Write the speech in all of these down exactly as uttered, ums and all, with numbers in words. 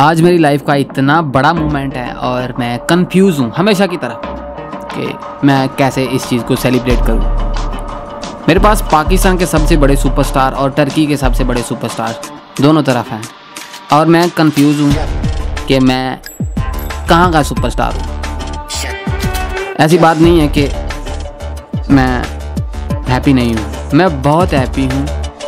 आज मेरी लाइफ का इतना बड़ा मोमेंट है और मैं कंफ्यूज हूँ हमेशा की तरह कि मैं कैसे इस चीज़ को सेलिब्रेट करूँ। मेरे पास पाकिस्तान के सबसे बड़े सुपरस्टार और टर्की के सबसे बड़े सुपरस्टार दोनों तरफ हैं और मैं कंफ्यूज हूँ कि मैं कहाँ का सुपरस्टार हूँ। ऐसी बात नहीं है कि मैं हैप्पी नहीं हूँ, मैं बहुत हैप्पी हूँ।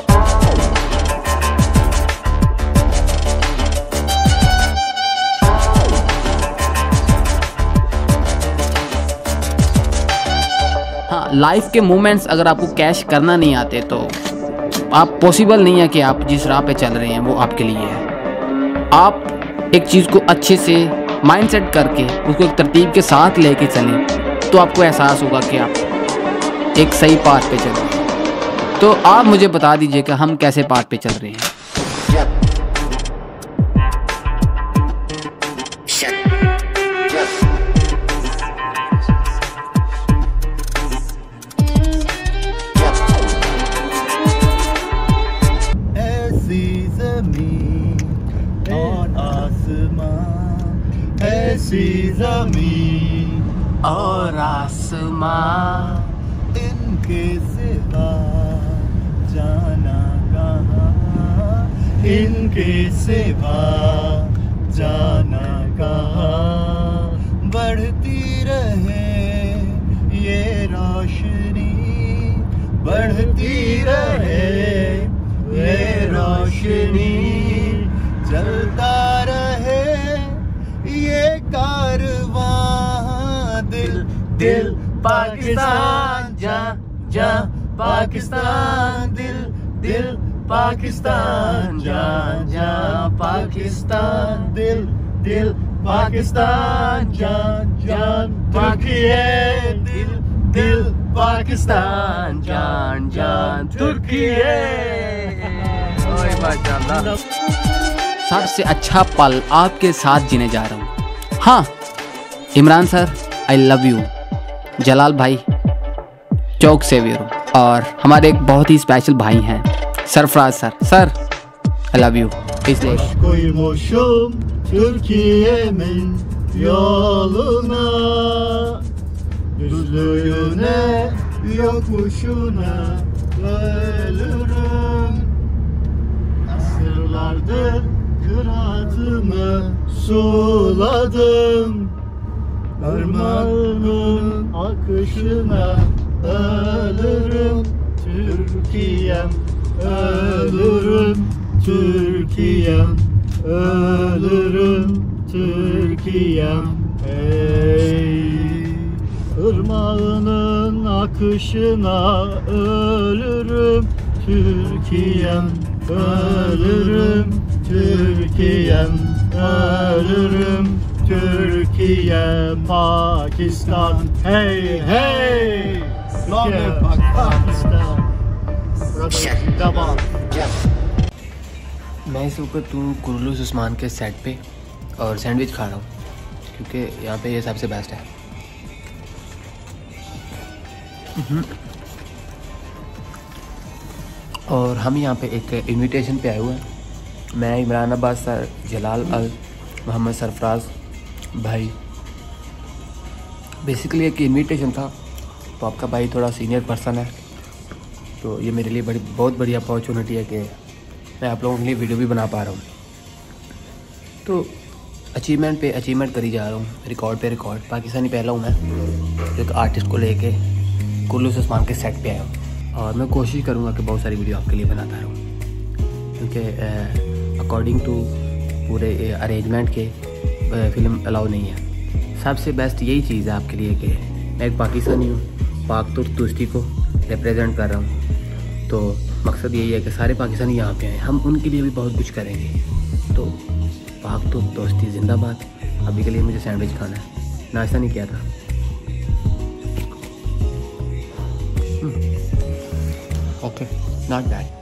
हाँ, लाइफ के मोमेंट्स अगर आपको कैश करना नहीं आते तो आप पॉसिबल नहीं है कि आप जिस राह पे चल रहे हैं वो आपके लिए है। आप एक चीज़ को अच्छे से माइंडसेट करके उसको एक तरतीब के साथ लेके चलें तो आपको एहसास होगा कि आप एक सही पाथ पे चल रहे हैं। तो आप मुझे बता दीजिए कि हम कैसे पाथ पे चल रहे हैं। और आसमां, ऐसी ज़मीन और आसमां, इनके सिवा जाना कहाँ, इनके सिवा जाना कहाँ। बढ़ती रहे ये रोशनी, बढ़ती रहे ये रोशनी, चलता रहे ये कारवां। दिल दिल पाकिस्तान, जा जा पाकिस्तान, दिल दिल पाकिस्तान, जा जा पाकिस्तान, दिल दिल पाकिस्तान, जान जान तुर्की, दिल दिल पाकिस्तान, जान जान तुर्की। ओए माशाल्लाह, सबसे अच्छा पल आपके साथ जीने जा रहा हूँ। हाँ Imran sir, I love you. Jalal भाई चौक से वीरू, और हमारे एक बहुत ही स्पेशल भाई हैं Sarfaraz sir. Sir I love you. İzleyin. Koymuşum Türkiye'min yoluna, düzlüğüne yokuşuna ölürüm. Asırlardır kıratımı suladım, ırmağının akışına ölürüm. Türkiye'm ölürüm, Türkiye'm ölürüm, Türkiye'm. Ey ırmağının akışına ölürüm, Türkiye'm ölürüm, Türkiye'm ölürüm, Türkiye, Pakistan, hey hey, Türkiye, Pakistan. मैं इस वक्त हूँ कुर्लूस उस्मान के set पे और sandwich खा रहा हूँ क्योंकि यहाँ पे ये सबसे बेस्ट है। और हम यहाँ पे एक इनविटेशन पे आए हुए हैं। मैं इमरान अब्बास सर, जलाल अल, मोहम्मद सरफराज भाई। बेसिकली एक इनविटेशन था, तो आपका भाई थोड़ा सीनियर पर्सन है तो ये मेरे लिए बड़ी बहुत बड़ी अपॉर्चुनिटी है कि मैं आप लोगों के लिए वीडियो भी बना पा रहा हूँ। तो अचीवमेंट पे अचीवमेंट करी जा रहा हूँ, रिकॉर्ड पे रिकॉर्ड। पाकिस्तानी पहला हूँ मैं एक आर्टिस्ट को लेके कुर्लूस उस्मान के सेट पे आया हूँ और मैं कोशिश करूँगा कि बहुत सारी वीडियो आपके लिए बनाता रहूँ क्योंकि अकॉर्डिंग टू पूरे अरेंजमेंट के फ़िल्म अलाउ नहीं है। सबसे बेस्ट यही चीज़ है आपके लिए कि मैं एक पाकिस्तानी हूँ, पाक तुर्क दोस्ती को रिप्रेजेंट कर रहा हूँ। तो मकसद यही है कि सारे पाकिस्तानी यहाँ पे आए, हम उनके लिए भी बहुत कुछ करेंगे। तो पाक तुर्क दोस्ती जिंदाबाद। अभी के लिए मुझे सैंडविच खाना है, नाश्ता नहीं किया था। Okay, not bad.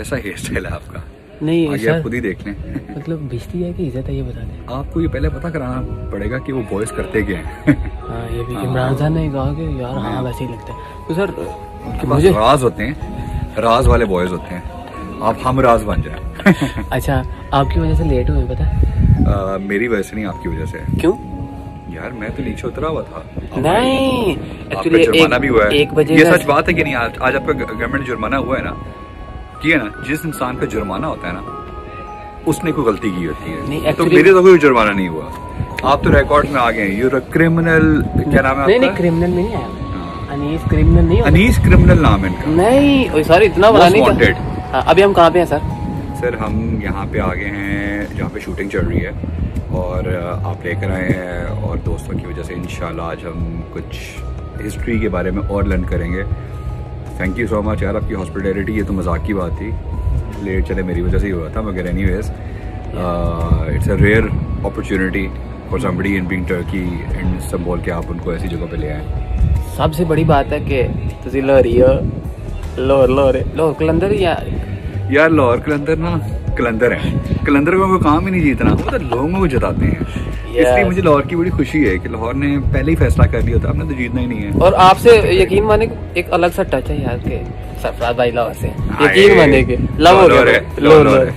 कैसा हेयर स्टाइल है आपका? नहीं आगे आप खुद ही देख लें। मतलब बेइज्जती है कि इज्जत है ये बता दें। आपको ये पहले पता कराना पड़ेगा कि वो बॉयज करते क्या हैं। हाँ ये भी इमरान खान ने कहा कि यार हाँ वैसे ही लगता है। तो सर उनके पास राज होते हैं, राज वाले बॉयज होते हैं, आप हम राज बन जाए। अच्छा आपकी वजह से लेट हुए पता है? मेरी वजह से नहीं, आपकी वजह से। क्यों यार मैं तो नीचे उतरा हुआ था। नहीं एक्चुअली जुर्माना भी हुआ है। एक बजे ये सच बात है कि नहीं? आज आज आपका गवर्नमेंट जुर्माना हुआ है ना, किया ना? जिस इंसान का जुर्माना होता है ना उसने कोई गलती की होती है। तो मेरे तो कोई जुर्माना नहीं हुआ, आप तो रिकॉर्ड में आ गए। यूर क्रिमिनल, क्या नाम है? नहीं नहीं क्रिमिनल में नहीं आया, अनीस क्रिमिनल नहीं, अनीस क्रिमिनल नाम है इनका। नहीं सर इतना बड़ा नहीं। अभी हम कहाँ पे हैं सर? सर हम यहाँ पे आ गए हैं जहाँ पे शूटिंग चल रही है और आप लेकर आए हैं, और दोस्तों की वजह से इंशाल्लाह आज हम कुछ हिस्ट्री के बारे में और लर्न करेंगे। थैंक यू सो मच यार, आपकी हॉस्पिटैलिटी। ये तो मजाक की बात थी, लेट चले मेरी वजह से ही हुआ था, मगर anyways it's a rare opportunity for somebody in being Turkey and Istanbul के आप उनको ऐसी जगह पे ले आए। सबसे बड़ी बात है कि तुसी लाहौरी हो, लाहौर लाहौर लाहौर कलंदर या यार लाहौर कलंदर ना कलंदर है, कलंदर को काम ही नहीं जीतना, वो तो लोगों को जिताते हैं। इसलिए मुझे लाहौर की बड़ी खुशी है कि लाहौर ने पहले ही फैसला कर लिया था, हमने तो जीतना ही नहीं है। और आपसे यकीन माने एक अलग सा टच है यार के सरफराज भाई लाहौर से, यकीन माने के लव हो गया लाहौर।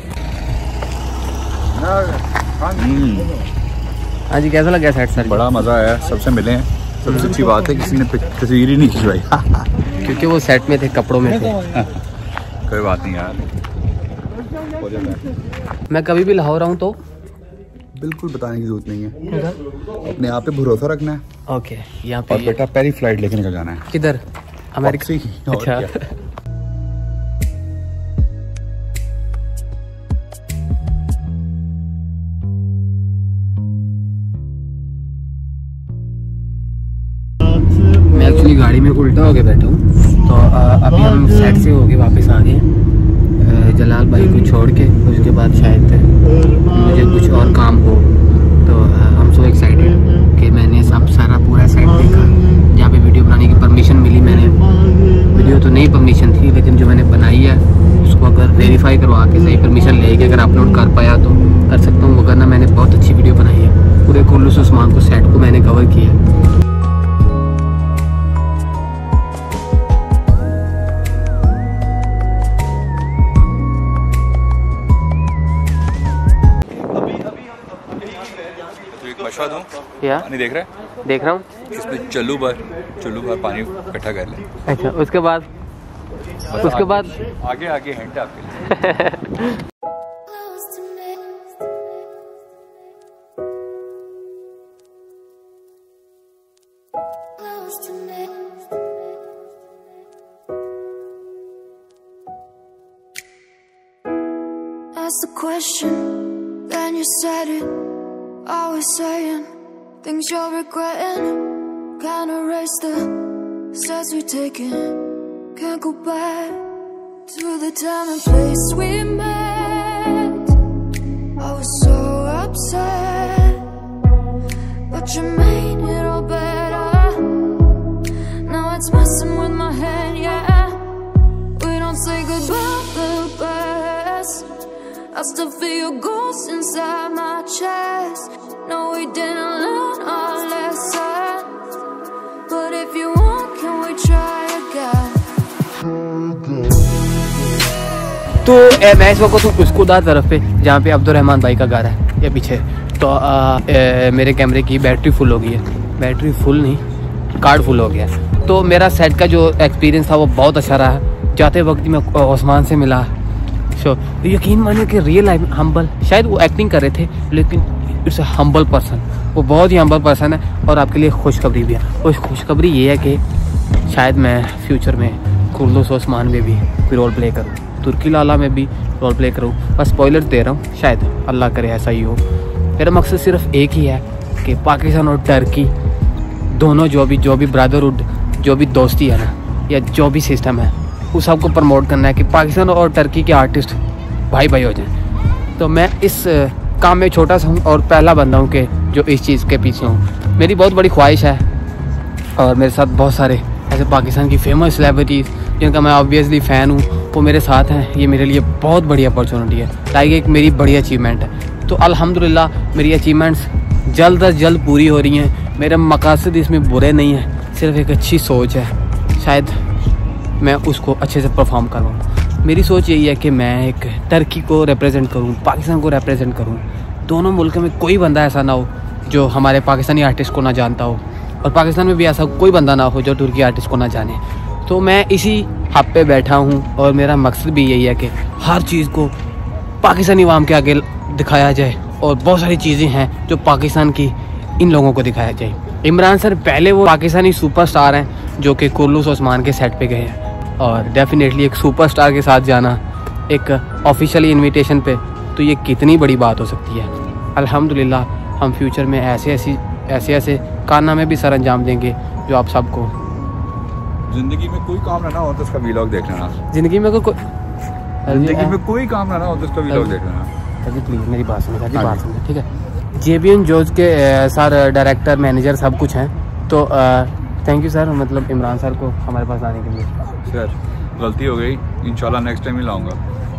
हाँ जी कैसा लगा सेट सर? बड़ा मजा आया, सबसे मिले हैं। सबसे अच्छी बात है किसी ने तस्वीर ही नहीं खिंचवाई क्योंकि वो सेट में थे, कपड़ों में थे। कोई बात नहीं यार, मैं कभी भी लाहौर आऊँ तो बिल्कुल बताने की जरूरत नहीं है, अपने आप पे भरोसा रखना है। ओके यहाँ पे और बेटा पहली फ्लाइट लेके निकल जाना है। किधर? अमेरिका से? अच्छा मैं एक्चुअली गाड़ी में उल्टा होके बैठा हूँ, तो अभी हम सेट से होके वापस आ गए जलाल भाई को छोड़ के। उसके बाद शायद मुझे कुछ और काम हो, तो हम सो एक्साइटेड कि मैंने सब सारा पूरा सेट देखा। जहाँ पे वीडियो बनाने की परमिशन मिली, मैंने वीडियो तो नहीं परमिशन थी, लेकिन जो मैंने बनाई है उसको अगर वेरीफाई करवा के सही परमिशन लेके अगर अपलोड कर पाया तो कर सकता हूँ, वरना मैंने बहुत अच्छी वीडियो बनाई है। पूरे खुलूस उस्मान को सेट को मैंने कवर किया। या पानी देख रहा है? देख रहा हूँ। इसमें चल्लू भर चल्लू भर पानी इकट्ठा कर ले। अच्छा उसके बाद उसके बाद आगे आगे हिंट आपके लिए। Ask the question, then you said it. Always saying things you're regretting. Can't erase the steps we've taken. Can't go back to the time and place we met. I was so upset, but you made it all better. Now it's messing with my head, yeah. We don't say goodbye the best. I still feel your ghost inside my chest. No, we didn't learn our lesson, but if you want, can we try again? तो ए, मैं इस वक्त हूँ उसकुदा तरफ पे, जहाँ पे Abdurrahman भाई का घर है ये पीछे। तो आ, ए, मेरे कैमरे की बैटरी फुल हो गई है। बैटरी फुल नहीं, कार्ड फुल हो गया। तो मेरा सेट का जो एक्सपीरियंस था वो बहुत अच्छा रहा। जाते वक्त मैं उस्मान से मिला, सो यकीन मानिए कि रियल लाइफ हम्बल, शायद वो एक्टिंग कर रहे थे लेकिन इट्स अ हम्बल पर्सन, वो बहुत ही हम्बल पर्सन है। और आपके लिए खुशखबरी भी है। उस खुशखबरी ये है कि शायद मैं फ्यूचर में कुर्दुस उस्मान में भी रोल प्ले करूँ, तुर्की लाला में भी रोल प्ले करूँ। बस स्पॉयलर दे रहा हूँ, शायद अल्लाह करे ऐसा ही हो। मेरा मकसद सिर्फ एक ही है कि पाकिस्तान और टर्की दोनों जो भी जो भी ब्रदरहुड, जो भी दोस्ती है ना, या जो भी सिस्टम है, उस सबको प्रमोट करना है कि पाकिस्तान और टर्की के आर्टिस्ट भाई भाई हो जाएं। तो मैं इस काम में छोटा सा हूँ और पहला बंदा हूँ कि जो इस चीज़ के पीछे हूँ। मेरी बहुत बड़ी ख्वाहिश है और मेरे साथ बहुत सारे ऐसे पाकिस्तान की फेमस सेलिब्रिटीज़ जिनका मैं ऑब्वियसली फ़ैन हूँ, वो मेरे साथ हैं, ये मेरे लिए बहुत बड़ी अपॉर्चुनिटी है, लाइक एक मेरी बड़ी अचीवमेंट है। तो अल्हम्दुलिल्लाह मेरी अचीवमेंट्स जल्द अज जल्द पूरी हो रही हैं। मेरे मकासद इसमें बुरे नहीं हैं, सिर्फ एक अच्छी सोच है, शायद मैं उसको अच्छे से परफॉर्म करवाऊँ। मेरी सोच यही है कि मैं एक टर्की को रिप्रेजेंट करूँ, पाकिस्तान को रिप्रेजेंट करूँ। दोनों मुल्क में कोई बंदा ऐसा ना हो जो हमारे पाकिस्तानी आर्टिस्ट को ना जानता हो, और पाकिस्तान में भी ऐसा कोई बंदा ना हो जो तुर्की आर्टिस्ट को ना जाने। तो मैं इसी हब पे बैठा हूँ और मेरा मकसद भी यही है कि हर चीज़ को पाकिस्तानी अवाम के आगे दिखाया जाए, और बहुत सारी चीज़ें हैं जो पाकिस्तान की इन लोगों को दिखाया जाए। इमरान सर पहले वो पाकिस्तानी सुपरस्टार हैं जो कि कुर्लुस ओस्मान के सेट पे गए हैं, और डेफिनेटली एक सुपरस्टार के साथ जाना एक ऑफिशियली इनविटेशन पे, तो ये कितनी बड़ी बात हो सकती है। अल्हम्दुलिल्लाह हम फ्यूचर में ऐसे ऐसी ऐसे ऐसे कारनामे भी सर अंजाम देंगे जो आप सबको जिंदगी में कोई काम ना हो तो उसका वीलॉग देख लेना। ज़िंदगी में कोई जिंदगी में कोई काम ना हो तो उसका वीलॉग देख लेना। जी प्लीज़ मेरी बात सुनो, जी बात सुनो, ठीक है। जे बी एन जोज के सर डायरेक्टर मैनेजर सब कुछ हैं, तो थैंक यू सर, मतलब इमरान सर को हमारे पास आने के लिए। सर गलती हो गई, इंशाल्लाह नेक्स्ट टाइम ही लाऊंगा।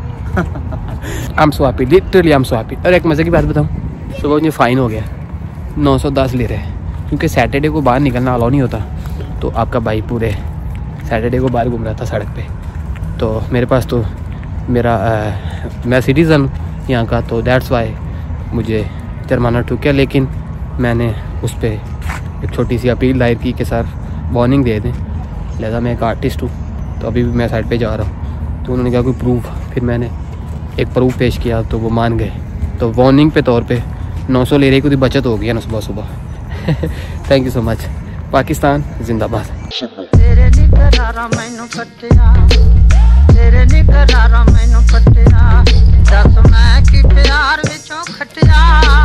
I am so happy, literally I am so happy. और एक मज़े की बात बताऊँ, सुबह मुझे फ़ाइन हो गया, नौ सौ दस ले रहे हैं, क्योंकि सैटरडे को बाहर निकलना अलाउ नहीं होता। तो आपका भाई पूरे सैटरडे को बाहर घूम रहा था सड़क पे, तो मेरे पास तो मेरा आ, मैं सिटीज़न यहाँ का, तो दैट्स वाई मुझे जुर्माना ठुक गया। लेकिन मैंने उस पर एक छोटी सी अपील दायर की कि सर वार्निंग दे दें, लिहाजा मैं एक आर्टिस्ट हूँ, तो अभी भी मैं साइड पे जा रहा हूँ। तो उन्होंने कहा कोई प्रूफ, फिर मैंने एक प्रूफ पेश किया तो वो मान गए। तो वार्निंग पे तौर पे नौ सौ ले रही को बचत हो गई ना सुबह सुबह। Thank you so much. Pakistan जिंदाबाद। तेरे निकरारा मैनू कटिया, तेरे निकरारा मैनू कटिया, दस मैं कि प्यार विचों खटिया।